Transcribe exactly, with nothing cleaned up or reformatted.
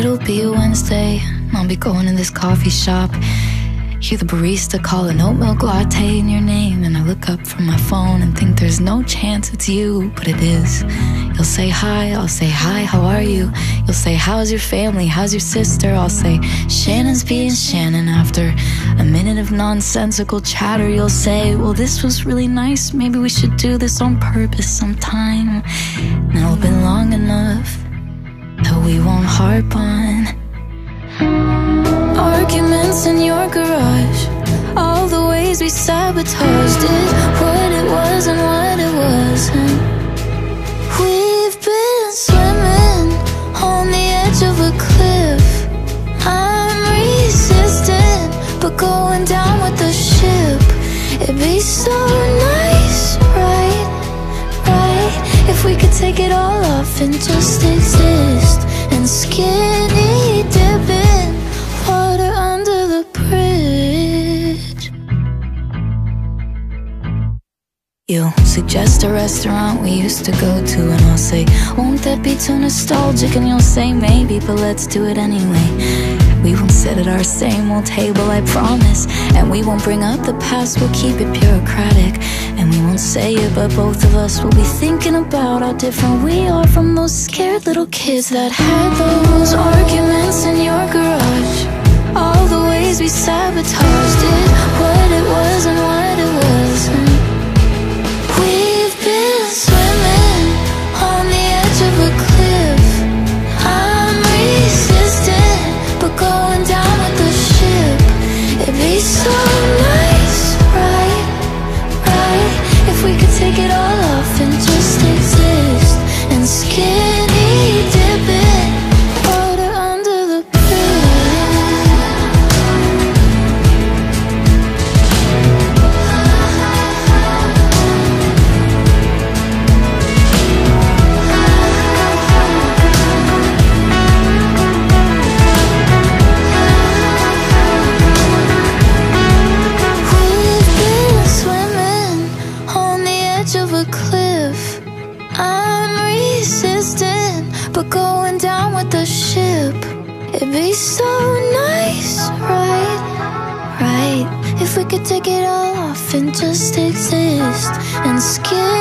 it'll be a Wednesday. I'll be going to this coffee shop. Hear the barista call an oat milk latte in your name, and I look up from my phone and think there's no chance it's you, but it is. You'll say hi, I'll say hi, how are you? You'll say how's your family, how's your sister? I'll say Shannon's being Shannon. After a minute of nonsensical chatter, you'll say, well, this was really nice, maybe we should do this on purpose sometime. And it'll be long enough that we won't harp on arguments in your garage, all the ways we sabotaged it, what it was and what it wasn't. We've been swimming on the edge of a cliff. I'm resistant, but going down with the ship. It'd be so nice, right, right, if we could take it all off and just exist. And skinny dipping water under the bridge. You suggest a restaurant we used to go to, and I'll say, won't that be too nostalgic? And you'll say, maybe, but let's do it anyway. We won't sit at our same old table, I promise. And we won't bring up the past, we'll keep it bureaucratic. And we won't say it, but both of us will be thinking about how different we are from those scared little kids that had those arguments in your garage, all the ways we sabotaged it, what it was and what it wasn't. We've been swimming on the edge of a cliff. I'm resistant, but going down with the ship. It'd be so nice, right, right, if we could take it all off and just exist. And skinny dipping water under the of a cliff. I'm resistant, but going down with the ship. It'd be so nice, right, right, if we could take it all off and just exist. And skin